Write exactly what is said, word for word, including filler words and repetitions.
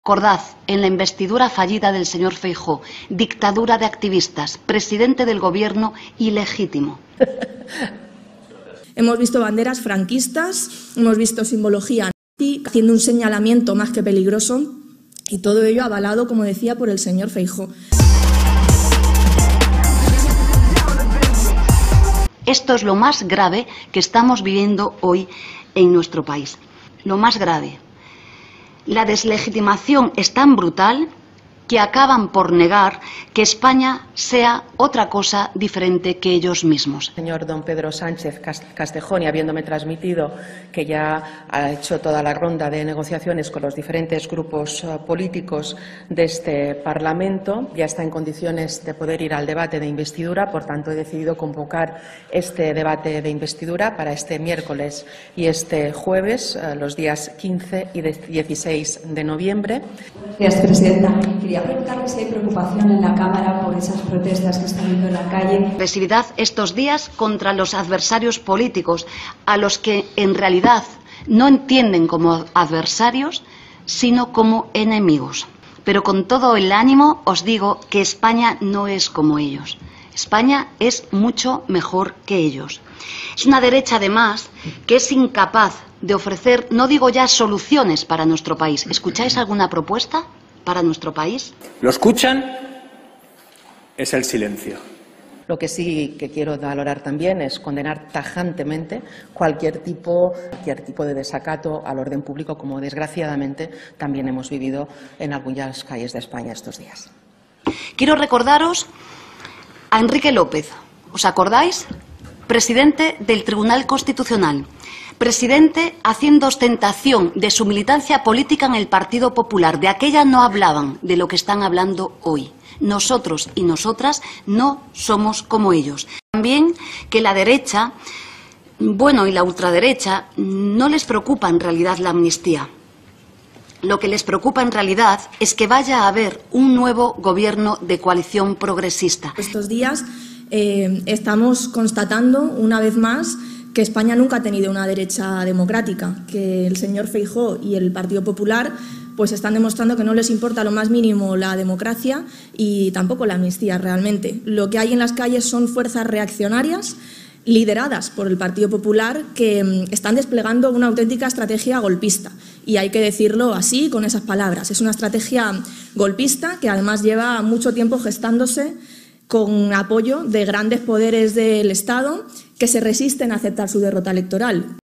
Recordad, en la investidura fallida del señor Feijóo, dictadura de activistas, presidente del gobierno ilegítimo. Hemos visto banderas franquistas, hemos visto simbología nazi, haciendo un señalamiento más que peligroso, y todo ello avalado, como decía, por el señor Feijóo. Esto es lo más grave que estamos viviendo hoy en nuestro país. Lo más grave. La deslegitimación es tan brutal que acaban por negar que España sea otra cosa diferente que ellos mismos. Señor don Pedro Sánchez Castejón, y habiéndome transmitido que ya ha hecho toda la ronda de negociaciones con los diferentes grupos uh, políticos de este Parlamento, ya está en condiciones de poder ir al debate de investidura. Por tanto, he decidido convocar este debate de investidura para este miércoles y este jueves, uh, los días quince y dieciséis de noviembre. Gracias, presidenta. Quería preguntarle si hay preocupación en la Cámara por esas protestas que están viendo en la calle. Agresividad estos días contra los adversarios políticos, a los que en realidad no entienden como adversarios, sino como enemigos. Pero con todo el ánimo os digo que España no es como ellos. España es mucho mejor que ellos. Es una derecha, además, que es incapaz de ofrecer, no digo ya soluciones para nuestro país. ¿Escucháis alguna propuesta para nuestro país? Lo escuchan, es el silencio. Lo que sí que quiero valorar también es condenar tajantemente cualquier tipo, cualquier tipo de desacato al orden público, como desgraciadamente también hemos vivido en algunas calles de España estos días. Quiero recordaros a Enrique López. ¿Os acordáis? Presidente del Tribunal Constitucional. Presidente haciendo ostentación de su militancia política en el Partido Popular. De aquella no hablaban de lo que están hablando hoy. Nosotros y nosotras no somos como ellos. También que la derecha, bueno, y la ultraderecha, no les preocupa en realidad la amnistía. Lo que les preocupa en realidad es que vaya a haber un nuevo gobierno de coalición progresista. Estos días eh, estamos constatando una vez más que España nunca ha tenido una derecha democrática, que el señor Feijóo y el Partido Popular pues están demostrando que no les importa lo más mínimo la democracia y tampoco la amnistía realmente. Lo que hay en las calles son fuerzas reaccionarias lideradas por el Partido Popular que están desplegando una auténtica estrategia golpista. Y hay que decirlo así, con esas palabras. Es una estrategia golpista que además lleva mucho tiempo gestándose con apoyo de grandes poderes del Estado que se resisten a aceptar su derrota electoral.